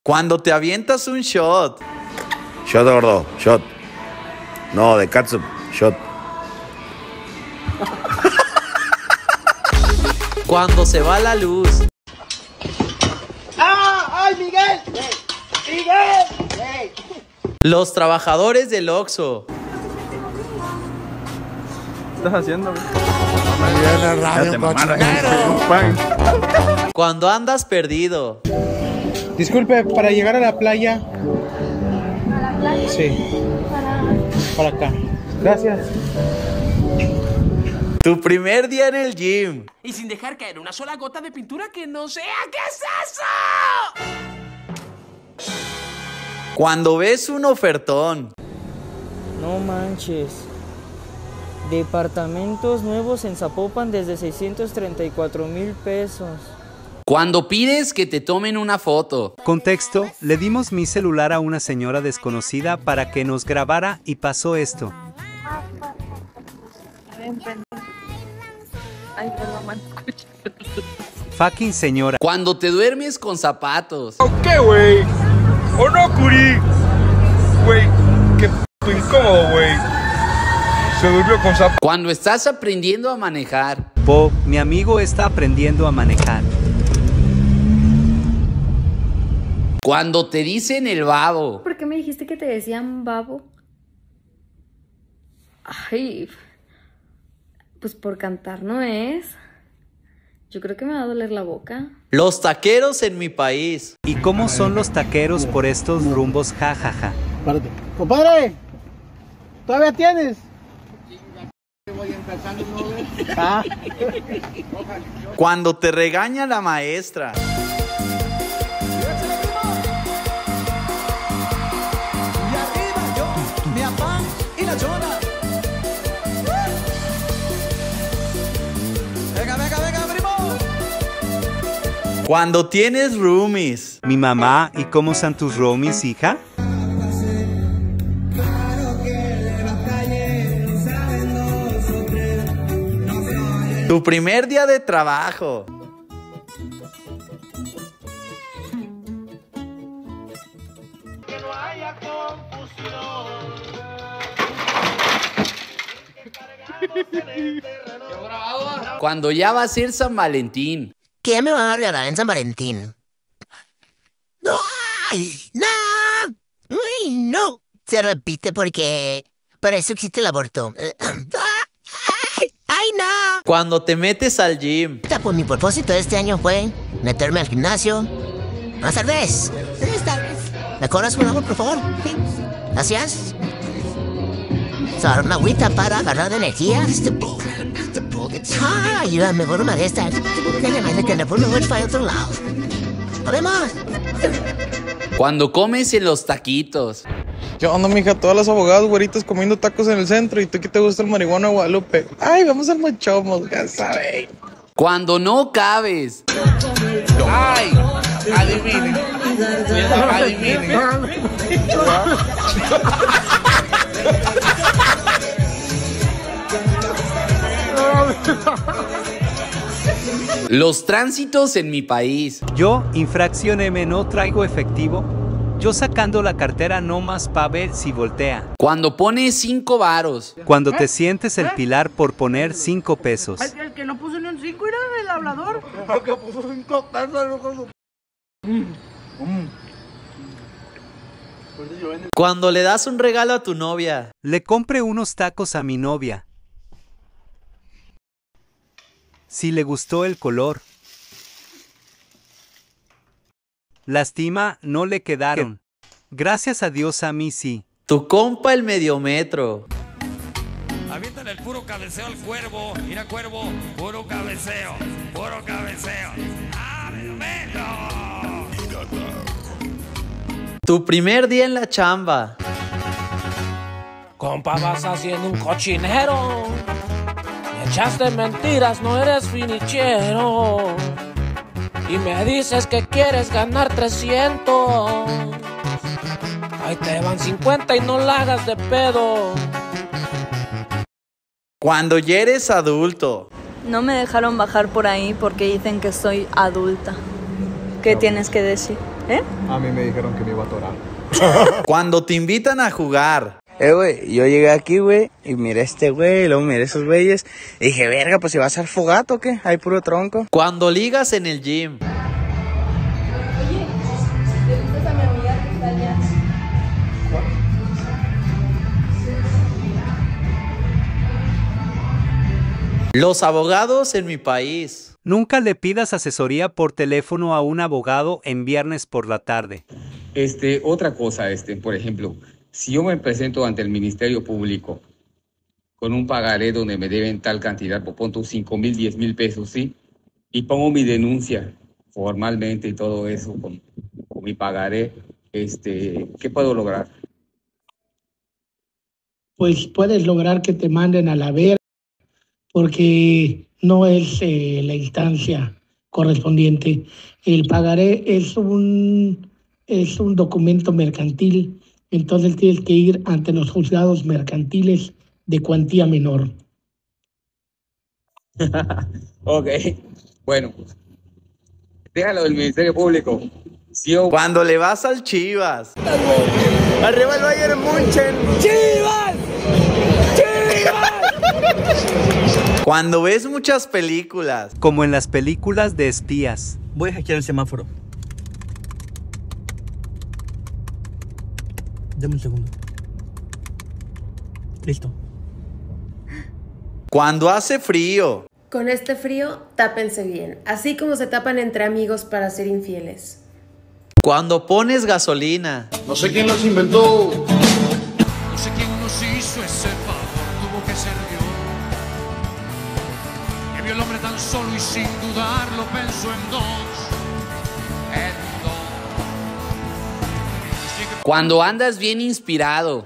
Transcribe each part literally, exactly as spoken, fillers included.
Cuando te avientas un shot. Shot, gordo, shot. No, de catsup, shot. Cuando se va la luz. ¡Ah! ¡Ay, Miguel! ¡Hey! ¡Miguel! ¡Hey! Los trabajadores del Oxxo. ¿Qué estás haciendo, güey? Cuando andas perdido. Disculpe, para llegar a la playa. ¿A la playa? Sí, Para... para acá. Gracias. Tu primer día en el gym. Y sin dejar caer una sola gota de pintura que no sea. ¿Qué es eso? Cuando ves un ofertón. No manches. Departamentos nuevos en Zapopan desde seiscientos treinta y cuatro mil pesos. Cuando pides que te tomen una foto. Contexto, le dimos mi celular a una señora desconocida para que nos grabara y pasó esto. Ay, perdón, Fucking señora. Cuando te duermes con zapatos. ¿Qué, güey? ¿O no, Curi? Güey, qué p*** incómodo, güey. Se durmió con zapatos. Cuando estás aprendiendo a manejar. Po, mi amigo está aprendiendo a manejar. Cuando te dicen el babo. ¿Por qué me dijiste que te decían babo? Ay, pues por cantar no es. Yo creo que me va a doler la boca. Los taqueros en mi país. ¿Y cómo son los taqueros por estos rumbos? Ja, ja, ja. Párate. Compadre, ¿todavía tienes? Ah. Cuando te regaña la maestra. Cuando tienes roomies. Mi mamá, ¿y cómo son tus roomies, hija? Tu primer día de trabajo. Que no haya confusión. Cuando ya va a ser San Valentín. ¿Qué me va a regalar en San Valentín? ¡No! ¡Ay, no! ¡Uy, no! Se repite porque para eso existe el aborto. ¡Ay, ay, no! Cuando te metes al gym. Pues mi propósito de este año fue meterme al gimnasio. Más tal vez. Esta vez. ¿Me cobras un agua, por favor? Sí. Gracias. Solo una agüita para agarrar de energía. Ah, ayúdame por una de estas. Además de que no puedo ver para otro lado. ¡Nos vemos! Cuando comes en los taquitos. ¿Qué onda, mija? Todas las abogadas güeritas comiendo tacos en el centro. ¿Y tú qué te gusta el marihuana Guadalupe? Ay, vamos al Mochomos, ya sabes. Cuando no cabes. Ay, adivinen. Adivinen. Los tránsitos en mi país. Yo, infracción M, no traigo efectivo. Yo sacando la cartera no más pa' ver si voltea. Cuando pones cinco varos. Cuando te sientes el pilar por poner cinco pesos. El que no puso ni un cinco era el hablador. El que puso cinco pesos. Cuando le das un regalo a tu novia. Le compré unos tacos a mi novia. Si le gustó el color. Lástima, no le quedaron. Gracias a Dios a mí sí. Tu compa el mediometro. Aviéntale el puro cabeceo al cuervo. Mira, cuervo, puro cabeceo, puro cabeceo. ¡Ah, mediometro! Tu primer día en la chamba. Compa, vas haciendo un cochinero. Me echaste mentiras, no eres finichero. Y me dices que quieres ganar trescientos. Ahí te van cincuenta y no la hagas de pedo. Cuando ya eres adulto. No me dejaron bajar por ahí porque dicen que soy adulta. ¿Qué tienes que decir? ¿Eh? A mí me dijeron que me iba a atorar. Cuando te invitan a jugar. Eh, güey, yo llegué aquí, güey, y miré a este güey, y luego miré a esos güeyes, y dije, verga, pues si va a ser fogato, ¿o qué? Hay puro tronco. Cuando ligas en el gym. Oye, ¿le gustas a mi amiga que está allá? Los abogados en mi país. Nunca le pidas asesoría por teléfono a un abogado en viernes por la tarde. Este, otra cosa, este, por ejemplo, si yo me presento ante el Ministerio Público con un pagaré donde me deben tal cantidad, por punto cinco mil, diez mil pesos, ¿sí? Y pongo mi denuncia formalmente y todo eso con, con mi pagaré, este, ¿qué puedo lograr? Pues puedes lograr que te manden a la verga, porque no es eh, la instancia correspondiente. El pagaré es un, es un documento mercantil, entonces tienes que ir ante los juzgados mercantiles de cuantía menor. Ok, bueno, déjalo del Ministerio Público. Si yo... Cuando le vas al Chivas. ¡Arriba el Bayern München! ¡Chivas! ¡Chivas! Cuando ves muchas películas. Como en las películas de espías. Voy a hackear el semáforo. Dame un segundo. Listo. Cuando hace frío. Con este frío, tápense bien, así como se tapan entre amigos para ser infieles. Cuando pones gasolina. No sé quién los inventó. No sé quién nos hizo ese favor, tuvo que ser Dios. Que vio el hombre tan solo y sin dudarlo pensó en dos. En dos. Cuando andas bien inspirado.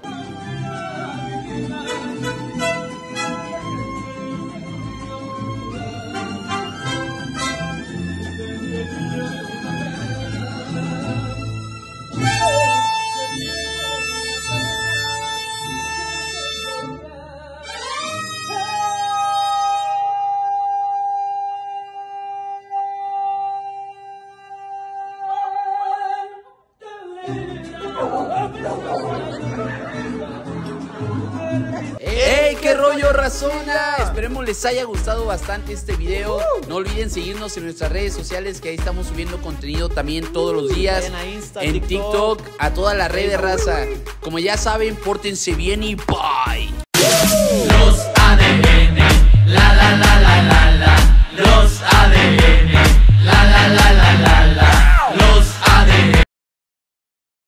¡Ey, qué rollo, razona! Esperemos les haya gustado bastante este video. No olviden seguirnos en nuestras redes sociales, que ahí estamos subiendo contenido también todos los días. En TikTok, a toda la red de raza. Como ya saben, pórtense bien y bye.